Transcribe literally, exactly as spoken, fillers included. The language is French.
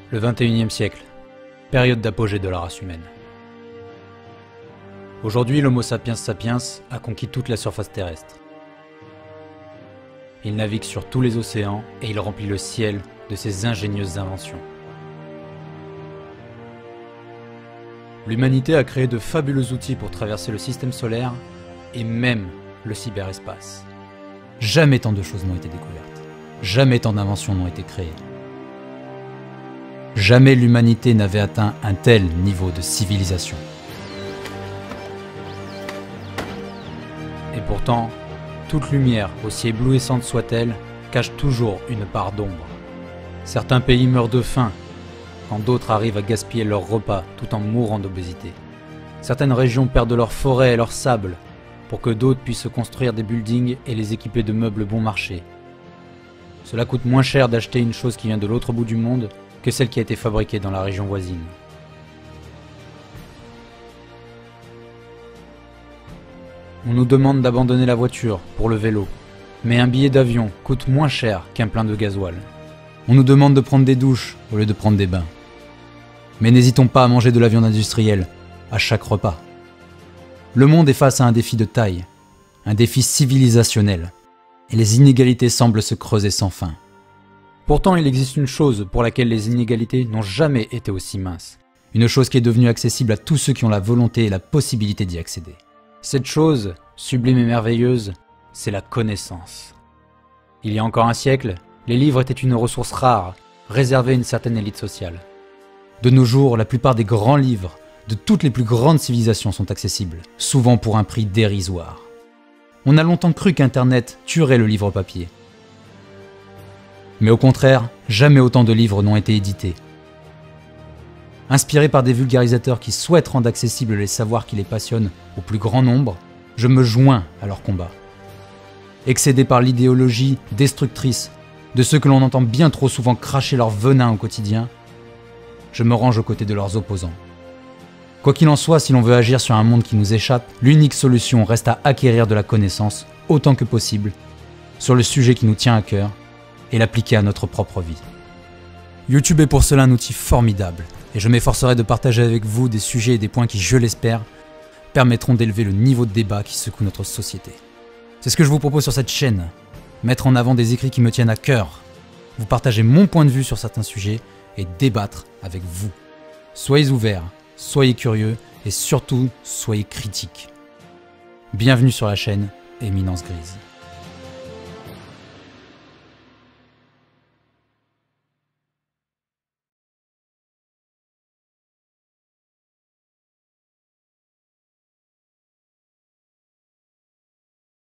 Le vingt et unième siècle, période d'apogée de la race humaine. Aujourd'hui, l'Homo sapiens sapiens a conquis toute la surface terrestre. Il navigue sur tous les océans et il remplit le ciel de ses ingénieuses inventions. L'humanité a créé de fabuleux outils pour traverser le système solaire et même le cyberespace. Jamais tant de choses n'ont été découvertes. Jamais tant d'inventions n'ont été créées. Jamais l'humanité n'avait atteint un tel niveau de civilisation. Et pourtant, toute lumière, aussi éblouissante soit-elle, cache toujours une part d'ombre. Certains pays meurent de faim, quand d'autres arrivent à gaspiller leurs repas tout en mourant d'obésité. Certaines régions perdent leurs forêts et leurs sables, pour que d'autres puissent se construire des buildings et les équiper de meubles bon marché. Cela coûte moins cher d'acheter une chose qui vient de l'autre bout du monde que celle qui a été fabriquée dans la région voisine. On nous demande d'abandonner la voiture pour le vélo, mais un billet d'avion coûte moins cher qu'un plein de gasoil. On nous demande de prendre des douches au lieu de prendre des bains. Mais n'hésitons pas à manger de la viande industrielle à chaque repas. Le monde est face à un défi de taille, un défi civilisationnel, et les inégalités semblent se creuser sans fin. Pourtant, il existe une chose pour laquelle les inégalités n'ont jamais été aussi minces. Une chose qui est devenue accessible à tous ceux qui ont la volonté et la possibilité d'y accéder. Cette chose, sublime et merveilleuse, c'est la connaissance. Il y a encore un siècle, les livres étaient une ressource rare, réservée à une certaine élite sociale. De nos jours, la plupart des grands livres de toutes les plus grandes civilisations sont accessibles, souvent pour un prix dérisoire. On a longtemps cru qu'Internet tuerait le livre papier. Mais au contraire, jamais autant de livres n'ont été édités. Inspiré par des vulgarisateurs qui souhaitent rendre accessibles les savoirs qui les passionnent au plus grand nombre, je me joins à leur combat. Excédé par l'idéologie destructrice de ceux que l'on entend bien trop souvent cracher leur venin au quotidien, je me range aux côtés de leurs opposants. Quoi qu'il en soit, si l'on veut agir sur un monde qui nous échappe, l'unique solution reste à acquérir de la connaissance, autant que possible, sur le sujet qui nous tient à cœur, et l'appliquer à notre propre vie. YouTube est pour cela un outil formidable, et je m'efforcerai de partager avec vous des sujets et des points qui, je l'espère, permettront d'élever le niveau de débat qui secoue notre société. C'est ce que je vous propose sur cette chaîne, mettre en avant des écrits qui me tiennent à cœur, vous partager mon point de vue sur certains sujets et débattre avec vous. Soyez ouverts, soyez curieux et surtout, soyez critiques. Bienvenue sur la chaîne Éminence Grise.